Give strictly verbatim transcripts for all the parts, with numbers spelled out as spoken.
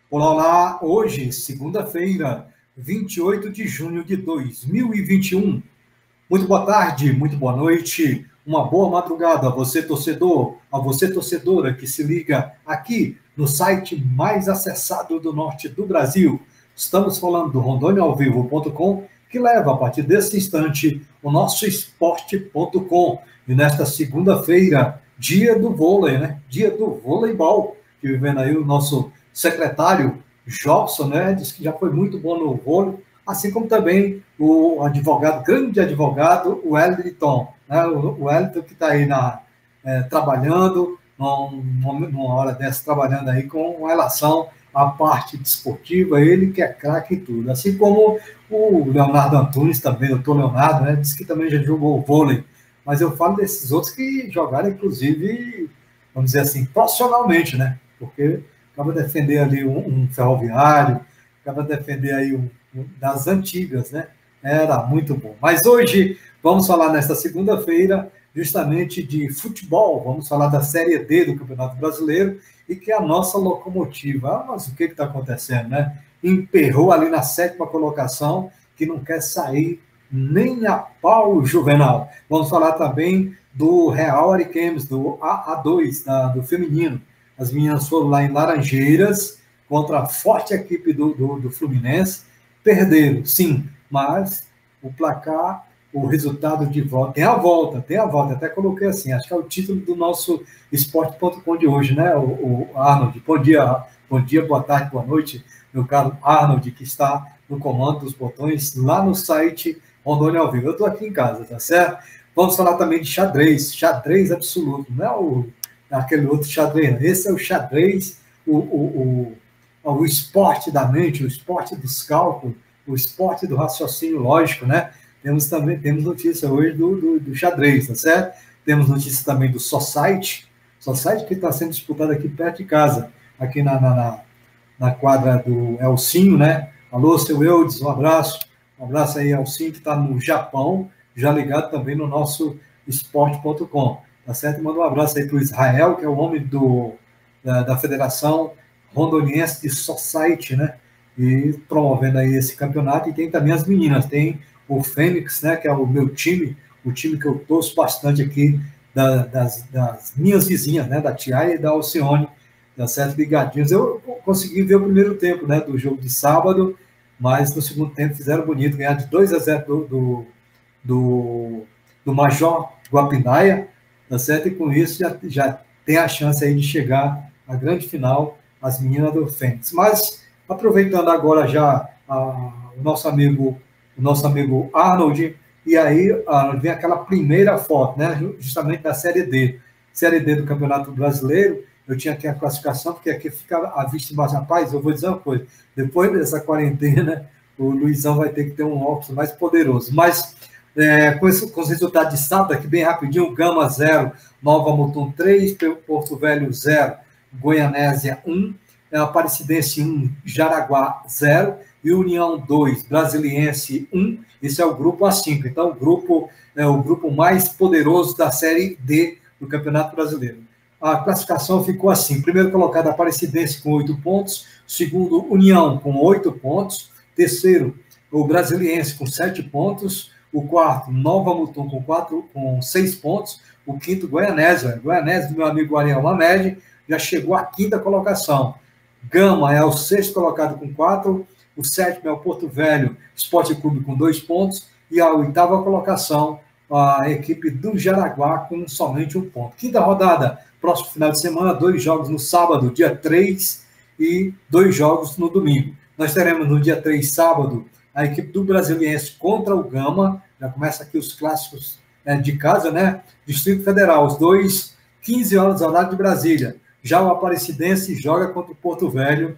Olá, olá! Hoje, segunda-feira, vinte e oito de junho de dois mil e vinte e um. Muito boa tarde, muito boa noite, uma boa madrugada a você, torcedor, a você, torcedora, que se liga aqui no site mais acessado do norte do Brasil. Estamos falando do Rondônia Ao Vivo ponto com, que leva, a partir desse instante, o nosso esporte ponto com. E nesta segunda-feira, dia do vôlei, né? Dia do voleibol, que vivendo aí o nosso secretário Jobson, né, disse que já foi muito bom no vôlei, assim como também o advogado, grande advogado, o Wellington, né, o Wellington que está aí na, é, trabalhando, num, numa hora dessa, trabalhando aí com relação à parte desportiva, ele que é craque em tudo, assim como o Leonardo Antunes também, o doutor Leonardo, né, disse que também já jogou vôlei, mas eu falo desses outros que jogaram, inclusive, vamos dizer assim, profissionalmente, né, porque acaba de defender ali um, um ferroviário, acaba de defender aí um, um das antigas, né? Era muito bom. Mas hoje vamos falar nesta segunda-feira justamente de futebol, vamos falar da Série D do Campeonato Brasileiro e que é a nossa locomotiva. Ah, mas o que está acontecendo, né? Emperrou ali na sétima colocação, que não quer sair nem a pau, Juvenal. Vamos falar também do Real Ariquemes, do A dois, da, do feminino. As meninas foram lá em Laranjeiras contra a forte equipe do, do, do Fluminense. Perderam, sim, mas o placar, o resultado de volta, tem a volta, tem a volta, até coloquei assim, acho que é o título do nosso esporte ponto com de hoje, né, o, o Arnold? Bom dia, bom dia, boa tarde, boa noite, meu caro Arnold, que está no comando dos botões lá no site Rondônia Ao Vivo. Eu estou aqui em casa, tá certo? Vamos falar também de xadrez, xadrez absoluto, não é o aquele outro xadrez. Esse é o xadrez, o, o, o, o esporte da mente, o esporte dos cálculos, o esporte do raciocínio lógico, né? Temos também, temos notícia hoje do, do, do xadrez, tá certo? Temos notícia também do Society, Society que está sendo disputado aqui perto de casa, aqui na, na, na quadra do Elcinho, né? Alô, seu Eudes, um abraço, um abraço aí, Elcinho, que está no Japão, já ligado também no nosso esporte ponto com. Tá certo? Manda um abraço aí para o Israel, que é o homem do, da, da Federação Rondoniense de Society, né? E promovendo aí esse campeonato. E tem também as meninas, tem o Fênix, né? Que é o meu time, o time que eu torço bastante aqui da, das, das minhas vizinhas, né? Da Tiaia e da Alcione, tá certo? Ligadinhos. Eu consegui ver o primeiro tempo, né? Do jogo de sábado, mas no segundo tempo fizeram bonito, ganhar de dois a zero do, do, do, do Major Guapindaia, tá certo? E com isso já, já tem a chance aí de chegar à grande final, as meninas do Fênix. Mas, aproveitando agora já a, o nosso amigo o nosso amigo Arnold, e aí a, vem aquela primeira foto, né? Justamente da Série D. Série D do Campeonato Brasileiro, eu tinha aqui a classificação, porque aqui fica a vista embaixo. Rapaz, eu vou dizer uma coisa, depois dessa quarentena, o Luizão vai ter que ter um óculos mais poderoso. Mas É, com, esse, com os resultados de sábado, aqui bem rapidinho: Gama zero, Nova Mutum três, Porto Velho zero, Goianésia um, Aparecidense um, Jaraguá zero e União dois, Brasiliense um. Esse é o grupo A cinco. Então, o grupo é o grupo mais poderoso da Série D do Campeonato Brasileiro. A classificação ficou assim: primeiro colocado, Aparecidense com oito pontos, segundo, União com oito pontos, terceiro, o Brasiliense com sete pontos, o quarto, Nova Mutum, com, quatro, com seis pontos. O quinto, Goianésia. Goianésia, meu amigo Ariel Lamed, já chegou à quinta colocação. Gama é o sexto colocado com quatro. O sétimo é o Porto Velho Esporte Clube com dois pontos. E a oitava colocação, a equipe do Jaraguá com somente um ponto. Quinta rodada, próximo final de semana, dois jogos no sábado, dia três, e dois jogos no domingo. Nós teremos no dia três, sábado, a equipe do Brasiliense contra o Gama. Já começa aqui os clássicos é, de casa, né? Distrito Federal, os dois, quinze horas, horário de Brasília. Já o Aparecidense joga contra o Porto Velho.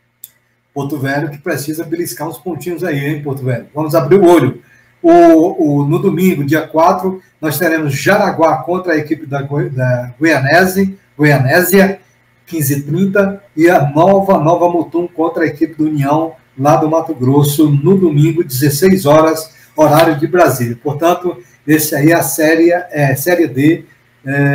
Porto Velho que precisa beliscar uns pontinhos aí, hein, Porto Velho? Vamos abrir o olho. O, o, no domingo, dia quatro, nós teremos Jaraguá contra a equipe da, da Goianésia, Goianésia, quinze e trinta, e a Nova, Nova Mutum contra a equipe do União, lá do Mato Grosso, no domingo, dezesseis horas, horário de Brasília. Portanto, esse aí é a série, é, série D,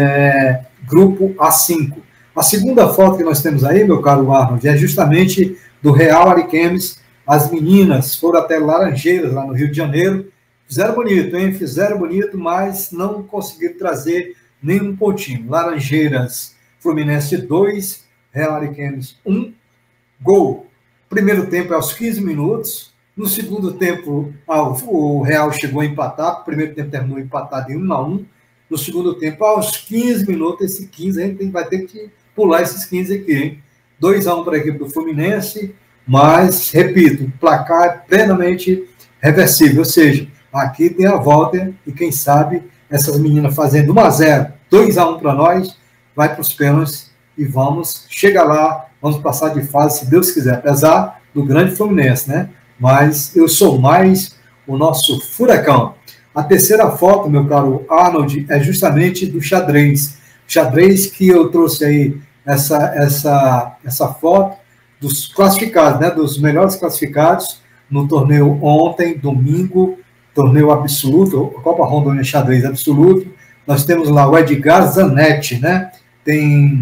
é, grupo A cinco. A segunda foto que nós temos aí, meu caro Arnold, é justamente do Real Ariquemes. As meninas foram até Laranjeiras, lá no Rio de Janeiro. Fizeram bonito, hein? Fizeram bonito, mas não conseguiram trazer nenhum pontinho. Laranjeiras, Fluminense dois, Real Ariquemes um. Gol. Primeiro tempo é aos quinze minutos. No segundo tempo, o Real chegou a empatar. O primeiro tempo terminou empatado em um a um. No segundo tempo, aos quinze minutos, esse quinze, a gente vai ter que pular esses quinze aqui, hein? dois a um para a equipe do Fluminense, mas, repito, placar plenamente reversível. Ou seja, aqui tem a volta e, quem sabe, essas meninas fazendo um a zero, dois a um para nós, vai para os pênaltis e vamos chegar lá, vamos passar de fase, se Deus quiser, apesar do grande Fluminense, né? Mas eu sou mais o nosso furacão. A terceira foto, meu caro Arnold, é justamente do xadrez. Xadrez que eu trouxe aí, essa, essa, essa foto dos classificados, né? Dos melhores classificados no torneio ontem, domingo, torneio absoluto, Copa Rondônia Xadrez Absoluto. Nós temos lá o Edgar Zanetti, né? Tem,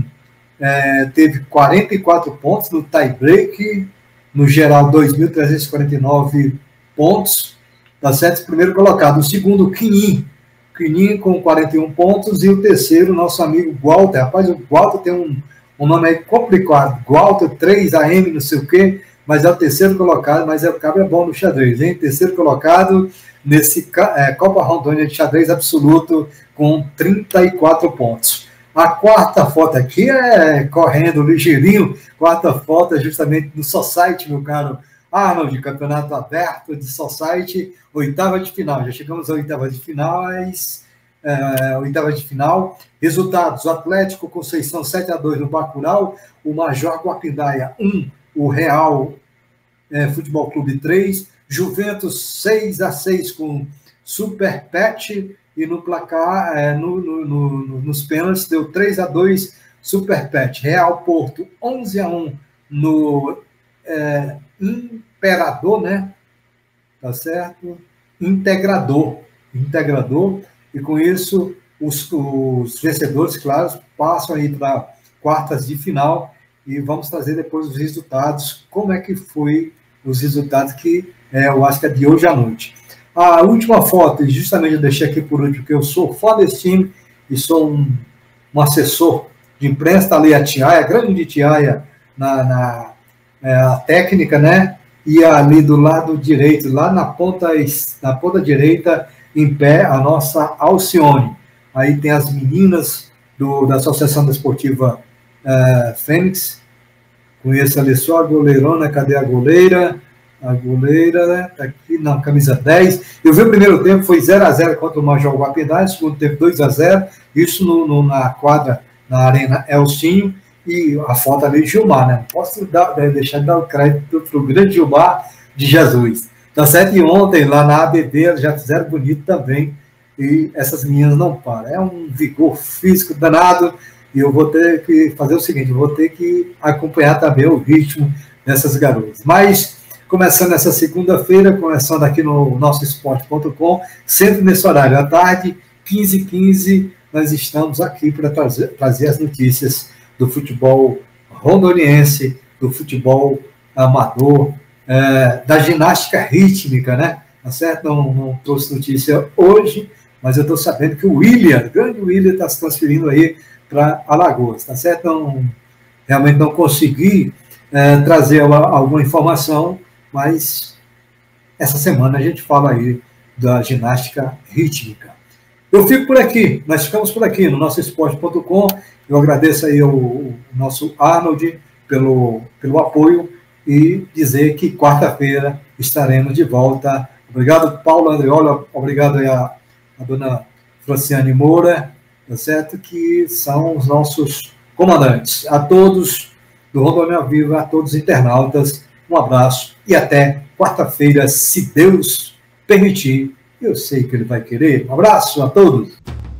é, teve quarenta e quatro pontos no tie-break, no geral dois mil trezentos e quarenta e nove pontos, tá certo? Primeiro colocado. O segundo, Quinim, Quinim com quarenta e um pontos, e o terceiro, nosso amigo Walter. Rapaz, o Walter tem um, um nome aí complicado, Walter três A M, não sei o quê, mas é o terceiro colocado, mas é, o cara é bom no xadrez, hein? Terceiro colocado nesse é, Copa Rondônia de Xadrez Absoluto com trinta e quatro pontos. A quarta foto aqui é correndo ligeirinho, quarta foto é justamente no Society, meu caro Arnold, campeonato aberto de Society, oitava de final, já chegamos à oitava de finais, é, oitava de final. Resultados: o Atlético Conceição sete a dois no Bacurau, o Major Guapindaia um, o Real é, Futebol Clube três, Juventus seis a seis com Super Pet, e no placar, é, no, no, no, nos pênaltis, deu três a dois Super Pet. Real Porto onze a um no é, Imperador, né? Tá certo? Integrador. Integrador. E com isso, os, os vencedores, claro, passam aí para quartas de final e vamos trazer depois os resultados, como é que foi os resultados que é, eu acho que é de hoje à noite. A última foto, justamente eu deixei aqui por último, porque eu sou fã desse time e sou um, um assessor de imprensa, tá ali a Tiaia, a grande Tiaia na, na é, a técnica, né? E ali do lado direito, lá na ponta, na ponta direita, em pé, a nossa Alcione. Aí tem as meninas do, da Associação Desportiva é, Fênix. Conheço ali só a goleirona, cadê a goleira? A goleira, né? Tá aqui, não, camisa dez. Eu vi o primeiro tempo, foi zero a zero contra o Major Guapindaia, segundo tempo dois a zero, isso no, no, na quadra, na Arena Elcinho, e a foto ali de Gilmar, né? Não posso dar, deixar de dar o crédito para o grande Gilmar de Jesus. Tá certo? E ontem, lá na A B B, já fizeram bonito também, e essas meninas não param. É um vigor físico danado, e eu vou ter que fazer o seguinte, eu vou ter que acompanhar também o ritmo dessas garotas. Mas começando essa segunda-feira, começando aqui no nosso esporte ponto com, sempre nesse horário, à tarde, quinze e quinze, nós estamos aqui para trazer, trazer as notícias do futebol rondoniense, do futebol amador, é, da ginástica rítmica, né? Tá certo? Não, não trouxe notícia hoje, mas eu estou sabendo que o William, o grande William, está se transferindo aí para Alagoas, tá certo? Não, realmente não consegui é, trazer alguma informação, mas essa semana a gente fala aí da ginástica rítmica. Eu fico por aqui, nós ficamos por aqui no nosso esporte ponto com. Eu agradeço aí ao nosso Arnold pelo, pelo apoio e dizer que quarta-feira estaremos de volta. Obrigado, Paulo Andreola, obrigado aí a, a dona Franciane Moura, tá certo? Que são os nossos comandantes. A todos do Rondônia Viva, a todos os internautas, um abraço e até quarta-feira, se Deus permitir. Eu sei que ele vai querer. Um abraço a todos.